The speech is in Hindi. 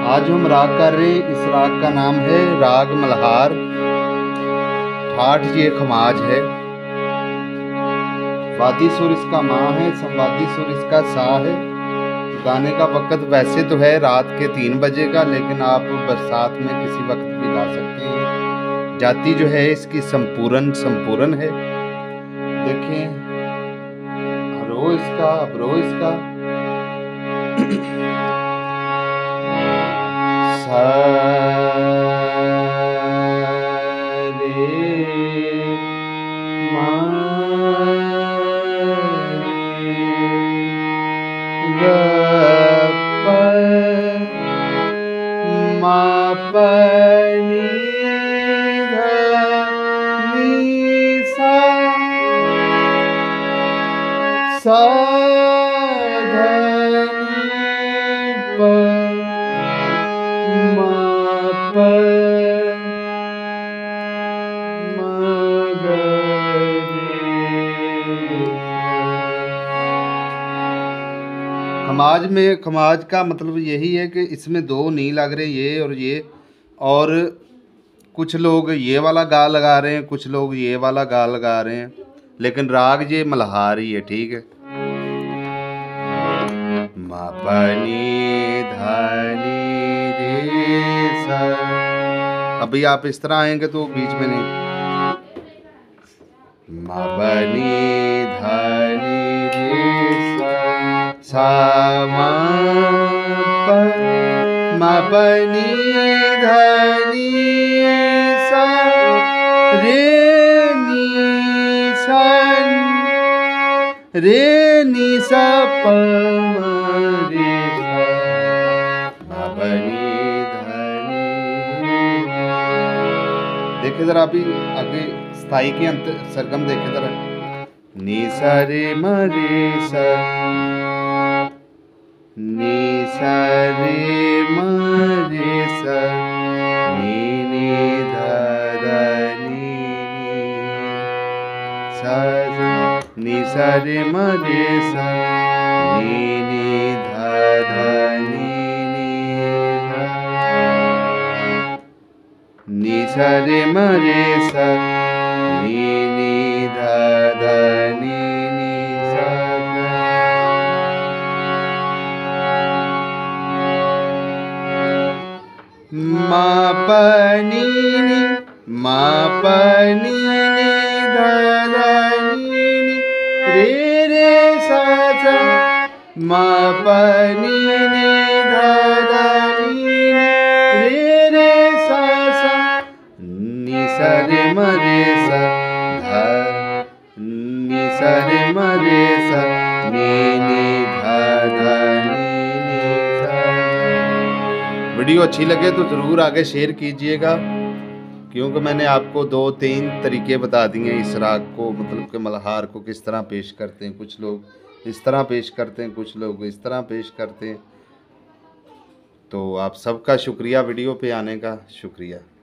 आज हम राग कर रहे हैं। इस राग का नाम है राग मल्हार। ठाठ ये खमाज है। वादी सुर इसका माँ है, संवादी सुर इसका सा है। गाने का वक्त वैसे तो है रात के 3 बजे का, लेकिन आप बरसात में किसी वक्त भी गा सकते हैं। जाति जो है इसकी संपूर्ण है। देखें रो इसका, अवरो इसका सा रे मा ग प मा प नी ध नी सा सा ध नी प मा प मा ग रे। खमाज का मतलब यही है कि इसमें 2 नी लग रहे, ये, और कुछ लोग ये वाला गा लगा रहे हैं, कुछ लोग ये वाला गा लगा रहे हैं, लेकिन राग ये मल्हार ही है। ठीक है। मा प नी ध नी रे सा। अभी आप इस तरह आएंगे तो बीच में नहीं। मा प नी ध नी रे सा मा प मा प नी ध नी सा रे नी सा प म रे सा मा प नी ध नी। देखे जरा अभी आगे स्थाई के अंत सरगम देखे जरा। नी सा रे म रे सा, नी सा रे म रे सा, नी नी ध ध नी सा, नी सा रे म रे सा, नी नी ध ध नी सा, नी सा रे म रे सा, नी नी ध ध नी सा। मा प नी नी मा प नी नी ध ध नी नी रे रे सा सा। मा प नी नी ध ध नी नी रे रे सा सा। नी सा रे म रे सा ध, नी सा रे म रे सा, नी नी ध ध नी सा। वीडियो अच्छी लगे तो ज़रूर आगे शेयर कीजिएगा, क्योंकि मैंने आपको 2-3 तरीके बता दिए इस राग को, मतलब कि मल्हार को किस तरह पेश करते हैं। कुछ लोग इस तरह पेश करते हैं, कुछ लोग इस तरह पेश करते हैं। तो आप सबका शुक्रिया, वीडियो पे आने का शुक्रिया।